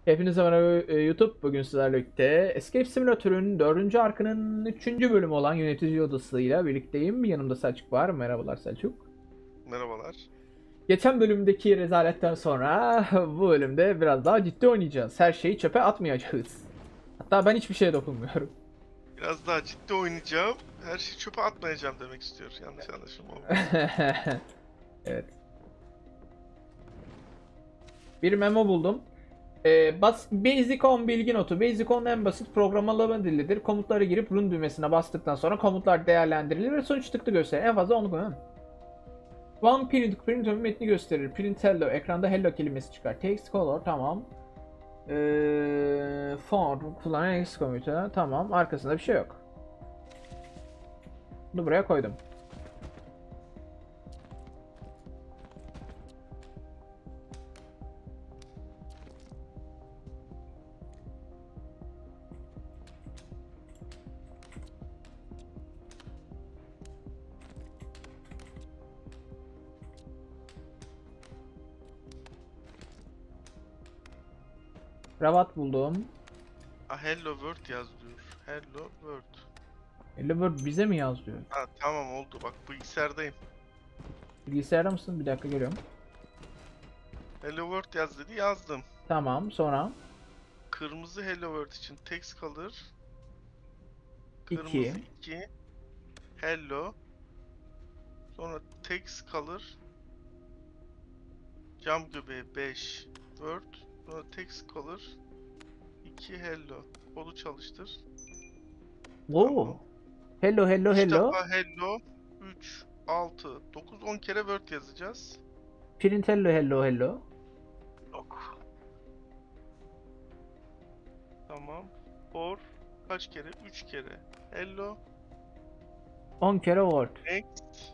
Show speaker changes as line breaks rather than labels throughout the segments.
Hepinize merhaba YouTube. Bugün sizlerle birlikte Escape Simulator'ın 4. arkının 3. bölümü olan yönetici odasıyla birlikteyim. Yanımda Selçuk var. Merhabalar Selçuk.
Merhabalar.
Geçen bölümdeki rezaletten sonra bu bölümde biraz daha ciddi oynayacağız. Her şeyi çöpe atmayacağız. Hatta ben hiçbir şeye dokunmuyorum.
Biraz daha ciddi oynayacağım. Her şeyi çöpe atmayacağım demek istiyor. Yanlış anlaşılma oldu.
Evet. Bir memo buldum. Basic on bilgi notu. Basic on en basit programlama dilidir. Komutları girip run düğmesine bastıktan sonra komutlar değerlendirilir ve sonuç çıktı gösterir. En fazla onu koyalım. One print metni gösterir. Print hello. Ekranda hello kelimesi çıkar. Text color tamam. Font kullanan X komute tamam. Arkasında bir şey yok. Bunu buraya koydum. Kravat buldum.
Hello World yaz diyor. Hello World.
Hello World bize mi yaz diyor.
Ha tamam oldu bak bilgisayardayım.
Bilgisayarda mısın? Bir dakika geliyorum.
Hello World yaz dedi yazdım.
Tamam sonra.
Kırmızı Hello World için text kalır.
2.
Kırmızı 2. Hello. Sonra text kalır. Cam göbeği 5. Word. Sonra text kalır. 2 hello. Kodu çalıştır.
Oo.
Tamam.
Hello hello
3
hello.
defa hello. 3, 6, 9, 10 kere word yazacağız.
Print hello hello hello.
Yok. Tamam. For kaç kere? 3 kere. Hello.
10 kere word.
Next.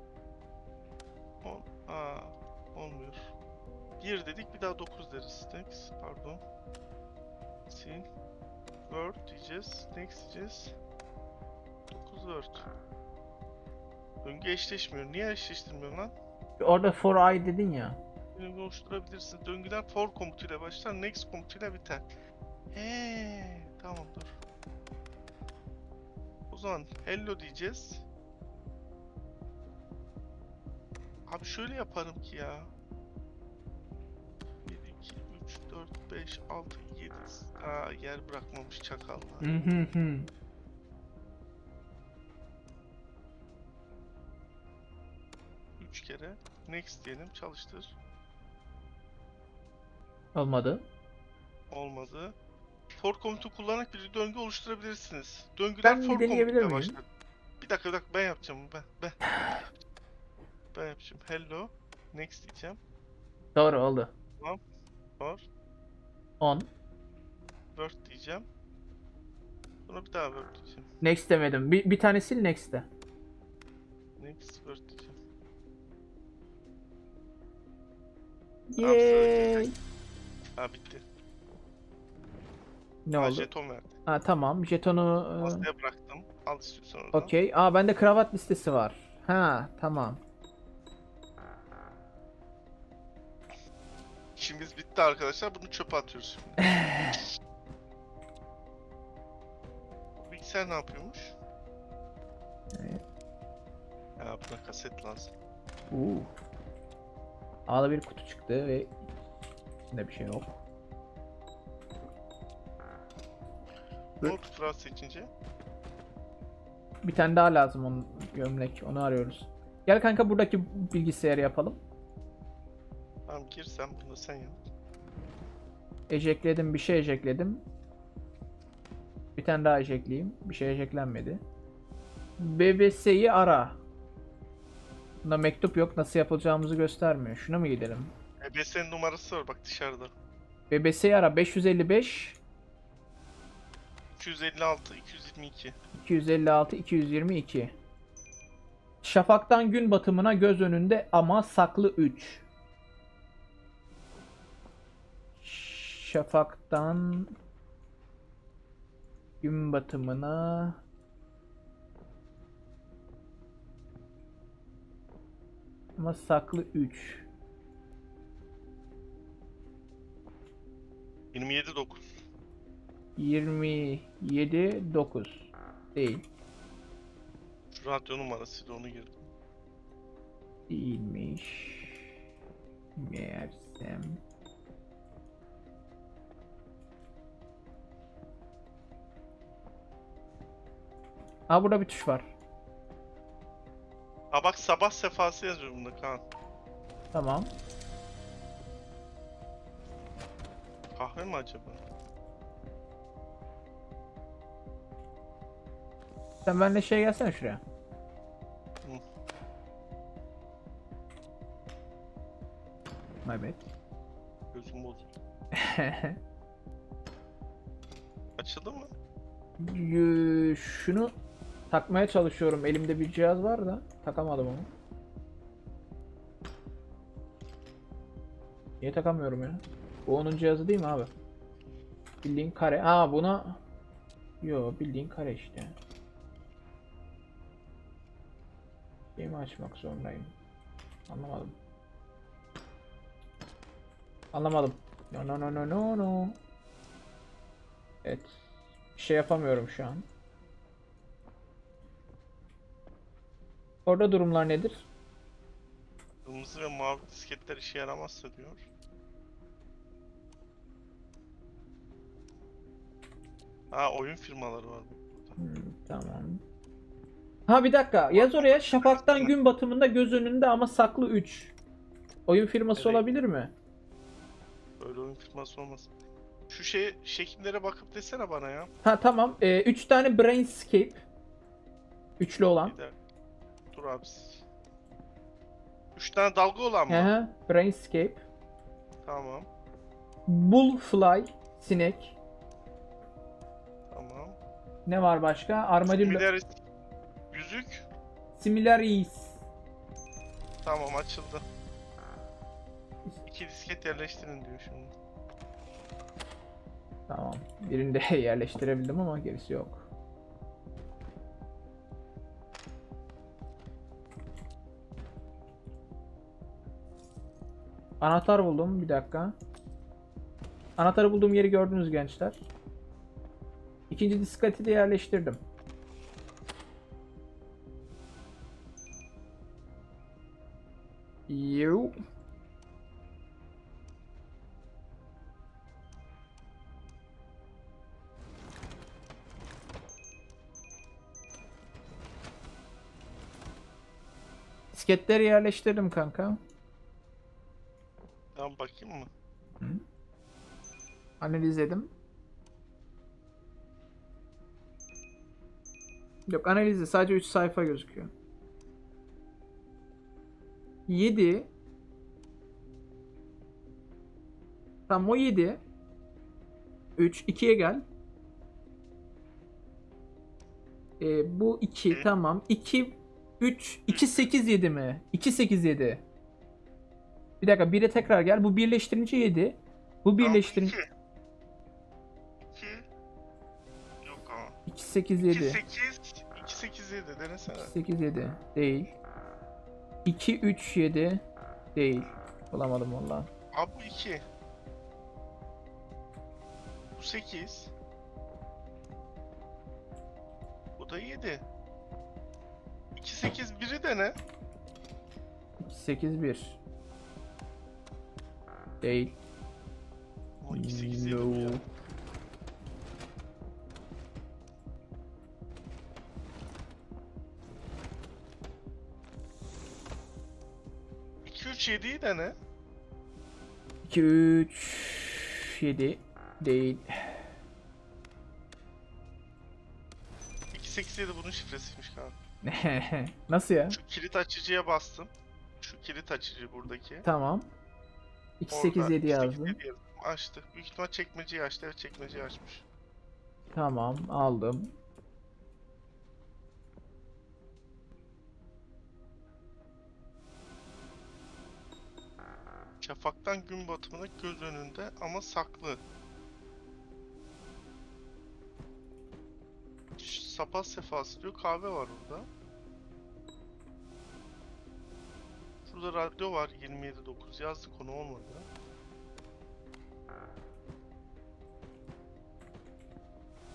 Aa, olmuyor. 1 dedik bir daha 9 deriz. Next. Pardon. Sil. Word diyeceğiz. Next diyeceğiz. 9 word. Döngü eşleşmiyor. Niye eşleştirmiyor lan?
Orada for I dedin ya.
Döngü oluşturabilirsin. Döngüler for komutuyla başlar. Next komutuyla biter. Tamam dur. O zaman hello diyeceğiz. Abi şöyle yaparım ki ya. 1, 2, 3, 4, 5, 6, 7. Aa yer bırakmamış çakallar.
Hı.
3 kere. Next diyelim çalıştır.
Olmadı.
Olmadı. For komutu kullanarak bir döngü oluşturabilirsiniz. Döngüler
Ben bir
for
deneyebilir
komutuyla
miyim?
başlar. Bir dakika ben yapacağım. Ben yapacağım. Hello. Next diyeceğim.
Doğru oldu.
Tamam. For.
10.
Word diyeceğim. Sonra bir daha Word diyeceğim.
Next demedim. Bir tane sil next'te.
Next Word diyeceğim. Tamam
Yay.
Ha bitti.
Ne
Ha
oldu?
jeton verdi.
Ha tamam. Jetonu
Masaya bıraktım. Al istiyorsan oradan.
okey. Aa bende kravat listesi var. Ha tamam.
İşimiz bitti arkadaşlar. Bunu çöpe atıyoruz şimdi. Bilgisayar ne yapıyormuş?
Evet.
Ya buna kaset lazım.
Ağda bir kutu çıktı ve içinde bir şey yok.
Ne oldu Tural seçince?
Bir tane daha lazım onun gömlek. Onu arıyoruz. Gel kanka buradaki bilgisayarı yapalım.
Tamam gir sen bunu sen yap.
Ejekledim bir şey ejekledim. Bir tane daha ejekleyeyim. Bir şey ejeklenmedi. BBS'yi ara. Bunda mektup yok. Nasıl yapılacağımızı göstermiyor. Şuna mı gidelim?
EBS'nin numarası var bak dışarıda.
BBS'yi ara 555
256, 222.
256 222. Şafaktan gün batımına göz önünde ama saklı 3. Şafaktan gün batımına ama saklı 3.
27.9.
27.9 değil.
Şu radyo numarasıydı, onu girdim.
Değilmiş. Meğersem. Aa, burada bir tuş var.
Aa bak, sabah sefası yazıyor bunda Kaan.
Tamam.
Kahve mi acaba?
Sen benimle şey gelsene şuraya.
Hı.
My bad.
Gözüm bozuldu. Açıldı mı?
Şunu takmaya çalışıyorum. Elimde bir cihaz var da takamadım onu. Niye takamıyorum ya? Bu onun cihazı değil mi abi? Bildiğin kare. Aa, buna... Yo, bildiğin kare işte. Şeyi mi açmak zorundayım? Anlamadım. Anlamadım. No no no no no no. Evet. Bir şey yapamıyorum şu an. Orada durumlar nedir?
Kırmızı ve mavi disketler işe yaramazsa diyor. Ha, oyun firmaları var burada.
Tamam. Ha, bir dakika. Yaz oraya. Şafaktan gün batımında göz önünde ama saklı 3. Oyun firması
Evet.
olabilir mi?
Böyle oyun firması olmasın. Şu şekillere bakıp desene bana ya.
Ha, tamam. 3 tane Brainscape. Üçlü olan.
Bir de dur abi. 3 tane dalga olan mı?
Hı, Brainscape.
Tamam.
Bullfly. Sinek.
Tamam.
Ne var başka? Armadillo.
Similaris yüzük.
Similaris.
Tamam, açıldı. 2 disket yerleştirin diyor şimdi.
Tamam. Birini de yerleştirebildim ama gerisi yok. Anahtar buldum. Bir dakika. Anahtarı bulduğum yeri gördünüz gençler. İkinci disketi de yerleştirdim. Yo. Disketleri yerleştirdim kanka.
Tamam, bakayım mı?
Analizledim. Yok, analizde sadece 3 sayfa gözüküyor. 7. Tamam, o 7. 3. 2'ye gel. Bu 2. Tamam. 2. 3. 2, 8, 7 mi? 2, 8, 7. Bir dakika, 1'e tekrar gel. Bu birleştirince 7. Bu birleştirince...
2 yok ama.
2, 8,
2
7.
8 2 8 7 denesene.
8, 7. Değil. 2, 3, 7. Değil. Bulamadım valla.
Abi bu 2. Bu 8. Bu da 7. 2 8 1'i dene.
2, 8, 1. Değil.
Ama 2 8 7 bu
No.
ya. İki 3 7'yi dene.
2, 3, 7. Değil.
2 8 7 bunun şifresiymiş kanka.
Nasıl ya?
Şu kilit açıcıya bastım. Şu kilit açıcı buradaki.
Tamam. 2, 8, 7 yazdım.
Açtı. Büyük ihtimal çekmeceyi açtı. Evet, çekmeceyi açmış.
Tamam, aldım.
Şafaktan gün batımına göz önünde ama saklı. Sabah sefası diyor. Kahve var orada. Şurada radyo var. 27.9 yazdık, onu olmadı.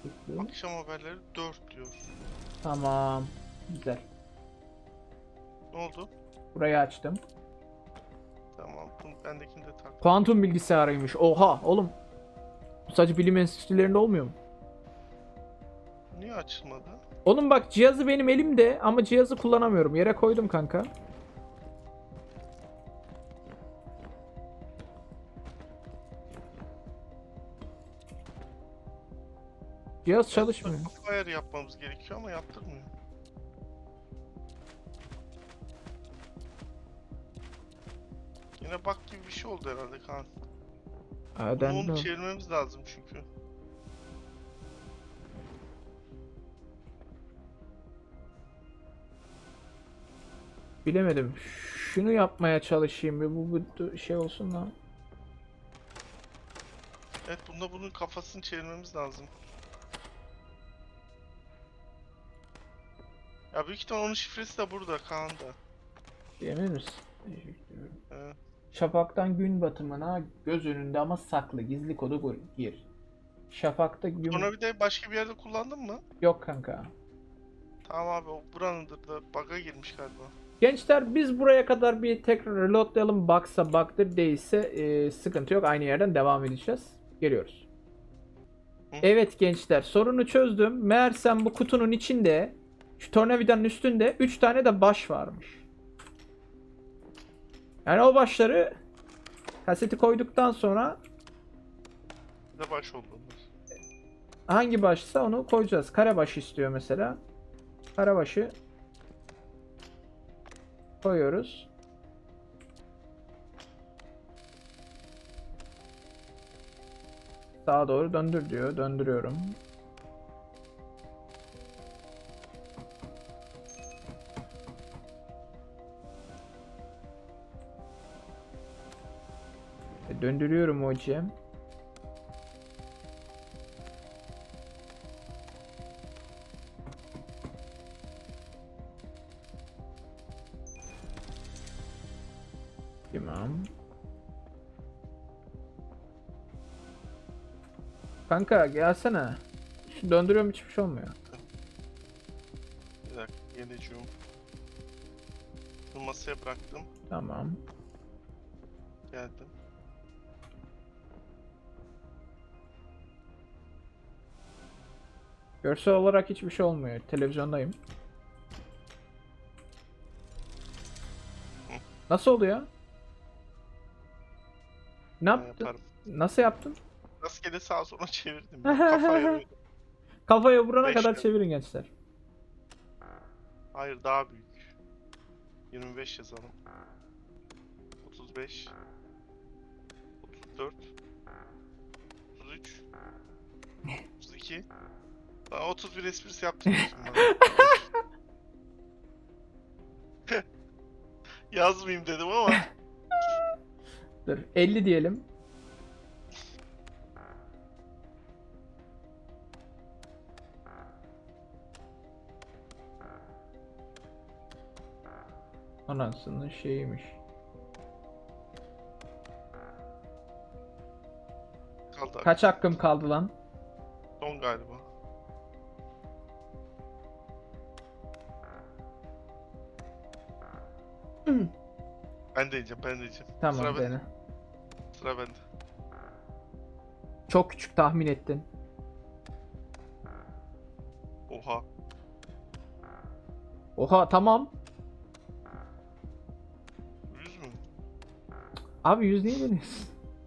Akşam haberleri 4 diyor.
Tamam. Güzel.
Ne oldu?
Burayı açtım.
Tamam. Bendekini de tak.
Kuantum bilgisayarıymış. Oha oğlum. Bu sadece bilim enstitülerinde olmuyor mu?
Niye açılmadı?
Oğlum bak cihazı benim elimde ama cihazı kullanamıyorum. Yere koydum kanka. Cihaz çalışmıyor.
Ayar yapmamız gerekiyor ama yaptırmıyor. Yine bak gibi bir şey oldu herhalde Kaan. Bunu onu çevirmemiz lazım çünkü.
Bilemedim. Şunu yapmaya çalışayım bir bu şey olsun da.
Evet, bunda bunun kafasını çevirmemiz lazım. Ya büyük ihtimal onun şifresi de burada Kaan'da.
Emin misin?
Evet.
Şafaktan gün batımına göz önünde ama saklı. Gizli kodu gir. Şafakta gün...
Sonra bir de başka bir yerde kullandın mı?
Yok kanka.
Tamam abi, o buranındır da bug'a girmiş galiba.
Gençler biz buraya kadar bir tekrar reloadlayalım. Bug'sa bug'dır, değilse sıkıntı yok. Aynı yerden devam edeceğiz. Geliyoruz.
Hı.
Evet gençler, sorunu çözdüm. Meğersem bu kutunun içinde, şu tornavidanın üstünde 3 tane de baş varmış. Yani o başları kaseti koyduktan sonra
Bir de baş oldu onlar.
hangi başsa onu koyacağız. Karabaş istiyor mesela. Karabaşı koyuyoruz. Sağa doğru döndür diyor. Döndürüyorum. Döndürüyorum hocam. Tamam. Kanka gelsene. Şu döndürüyorum, hiçbir şey olmuyor.
Bir dakika, geleceğim. Bunu masaya bıraktım.
Tamam.
Geldim.
Görsel olarak hiçbir şey olmuyor. Televizyondayım. Nasıl oluyor? Ne yaptın?
Yaparım.
Nasıl yaptın?
Rastgele sağa sola çevirdim. Kafaya böyle.
Kafaya vurana
Beş
kadar
yap.
çevirin gençler.
Hayır, daha büyük. 25 yazalım. 35. 34. 33. 32. Daha 31 esprisi yaptım şimdi bana. Yazmayayım dedim ama.
Dur 50 diyelim. Anasının şeyiymiş.
Kaldı.
Kaç hakkım kaldı lan?
Son galiba. Ben de yiyeceğim, ben de yiyeceğim.
Tamam
Sıra
dene.
Sıra bende.
Çok küçük tahmin ettin.
Oha.
Oha tamam.
100 mü?
Abi 100 niye deniyorsun?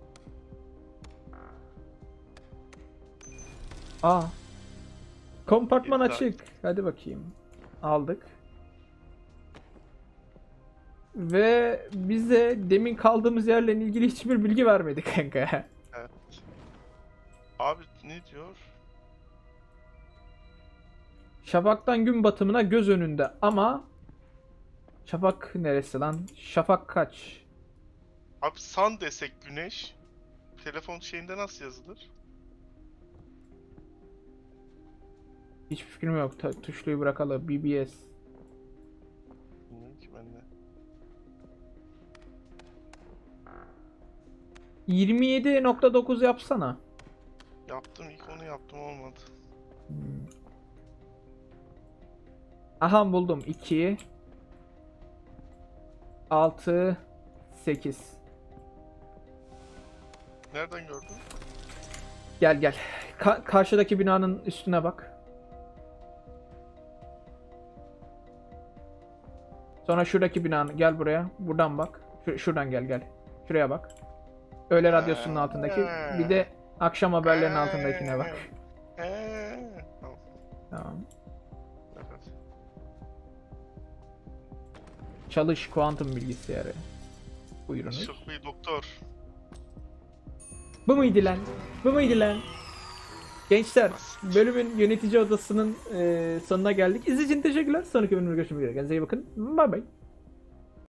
Aa. Kompartman
Yeter.
açık. Hadi bakayım. Aldık. Ve bize demin kaldığımız yerle ilgili hiçbir bilgi vermedi kanka.
Evet. Abi ne diyor?
Şafaktan gün batımına göz önünde ama Şafak neresi lan? Şafak kaç?
Abi sun desek güneş. Telefon şeyinde nasıl yazılır?
Hiçbir fikrim yok. Tuşluyu bırakalım. BBS.
Bilmiyorum ki ben de.
27.9 yapsana.
Yaptım, ilk onu yaptım, olmadı.
Aha buldum. 2 6 8.
Nereden gördün?
Gel gel. Karşıdaki binanın üstüne bak. Sonra şuradaki binanın, gel buraya. Buradan bak. Şuradan gel. Şuraya bak. Öğle radyosunun altındaki. Bir de akşam haberlerinin altındakine bak.
Tamam.
Tamam.
Evet.
Çalış kuantum bilgisayarı. Buyurunuz.
Çok iyi doktor.
Bu muydu lan? Bu muydu lan? Gençler, bölümün yönetici odasının sonuna geldik. İzlediğiniz için teşekkürler. Sonraki bölümde görüşmek üzere. Kendinize iyi bakın. Bye bye.